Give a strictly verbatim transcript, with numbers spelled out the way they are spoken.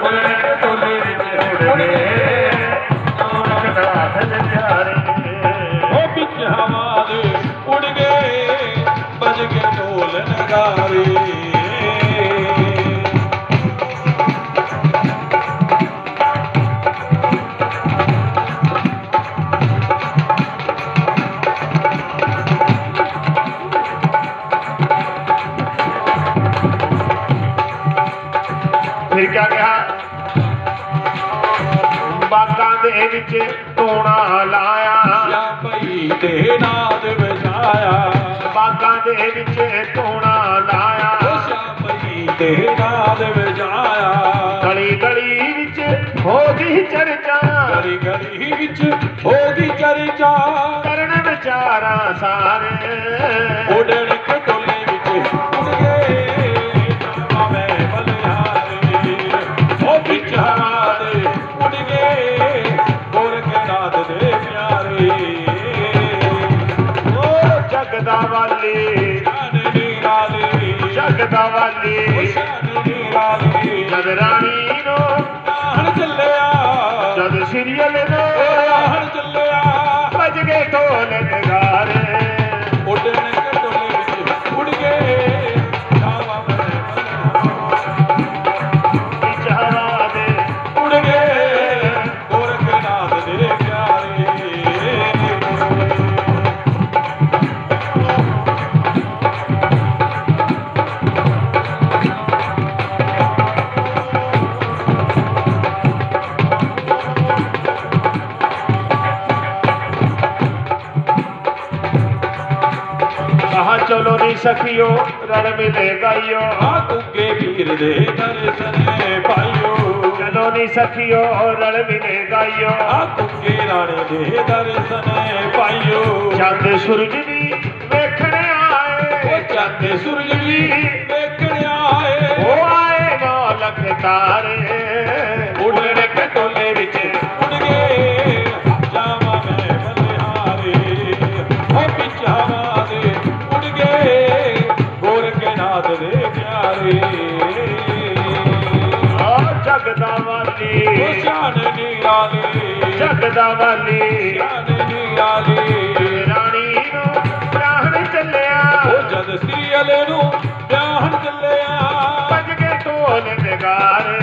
उड़ने टोले विच उड़ गए नाथ दे प्यारे ओ बिच हवा दे उड़ गए बज के ढोल नगारे फिर क्या कहा बागां दे विच टोणा लाया श्यामई ते नाद वजाया बागां दे विच टोणा लाया श्यामई ते नाद वजाया गली गली विच हो गई चर्चा गली गली विच हो गई चर्चा करन विचारा सारे उड़न टोले विच उड़ गए उड़ गए गोरखनाथ दे प्यारे ओ जगदा वाली शान निराली जगदा वाली शान निराली जद रानी नो नाहन चलिया जद सीरियल नो नाहन चलिया बज गए ढोल नगारे उड़न टोले विच उड़ गए चलो नी सखियो रण मिले गाइयो तुगे वीर दे दर्शन पाइयो चलो नी सखियो रण मिले गाइयो तुगे राणे दे दर्शन पाइयो चंद सूरज भी वेखने आए चंद सूरज भी वेखने आए वो आए नौ लख तारे उड़ने टोले विच उड़ गए जावा मैं बलिहारे ओ बिच हवा दे गोरखनाथ दे प्यारे जगदा वाली शान निराली जगदा वाली शान निराली रानी नो ब्याहन चलिया जद सीरियल नू ब्याहन चलिया बज के ढोल नगारे